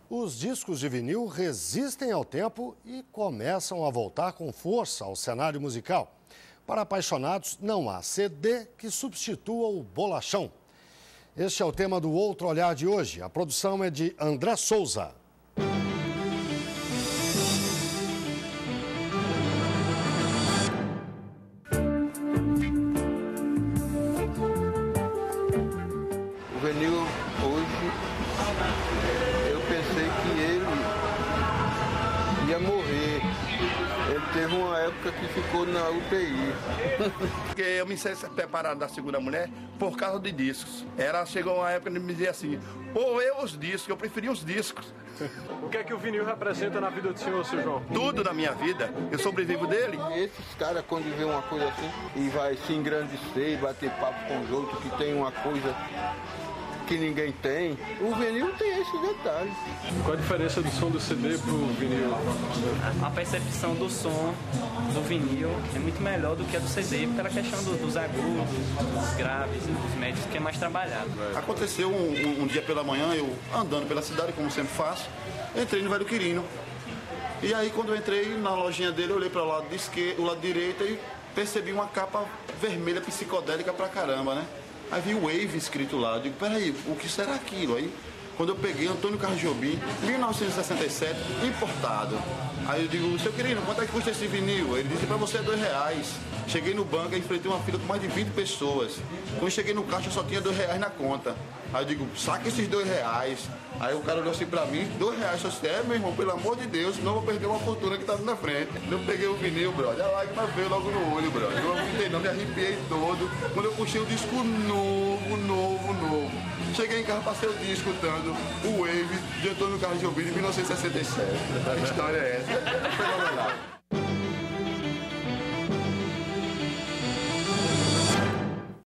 Os discos de vinil resistem ao tempo e começam a voltar com força ao cenário musical. Para apaixonados, não há CD que substitua o bolachão. Este é o tema do Outro Olhar de hoje. A produção é de André Souza. O vinil hoje, eu pensei que ele ia morrer. Ele teve uma época que ficou na UTI. Porque eu me senti preparado da segunda mulher por causa de discos. Chegou uma época de me dizer assim, pô, os discos, eu preferia os discos. O que é que o vinil representa na vida do senhor, seu João? Tudo na minha vida, eu sobrevivo dele. Esses caras, quando vê uma coisa assim, e vai se engrandecer, bater papo com os outros, que tem uma coisa que ninguém tem, o vinil tem esse detalhe. Qual a diferença do som do CD pro vinil? A percepção do som do vinil é muito melhor do que a do CD, pela questão dos agudos, dos graves e dos médios, que é mais trabalhado. Aconteceu um dia pela manhã, eu andando pela cidade, como sempre faço, entrei no Velho Quirino. E aí, quando eu entrei na lojinha dele, eu olhei para o lado esquerdo, o lado direito e percebi uma capa vermelha psicodélica pra caramba, né? Aí vi o Wave escrito lá, eu digo, peraí, o que será aquilo? Aí, quando eu peguei Antônio Carlos Jobim, 1967, importado. Aí eu digo, seu querido, quanto é que custa esse vinil? Ele disse, pra você é R$2. Cheguei no banco e enfrentei uma fila com mais de 20 pessoas. Quando eu cheguei no caixa, só tinha R$2 na conta. Aí eu digo, saca esses R$2. Aí o cara olhou assim pra mim, R$2. Eu disse, meu irmão, pelo amor de Deus, senão eu vou perder uma fortuna que tá na frente. Eu peguei o vinil, brother, a lágrima veio logo no olho, brother. Eu não entendi, não, me arrepiei todo. Quando eu puxei o disco novo. Cheguei em casa, passei o dia escutando o Wave de Antônio Carlos Jobim de 1967. A história é essa. É fenomenal.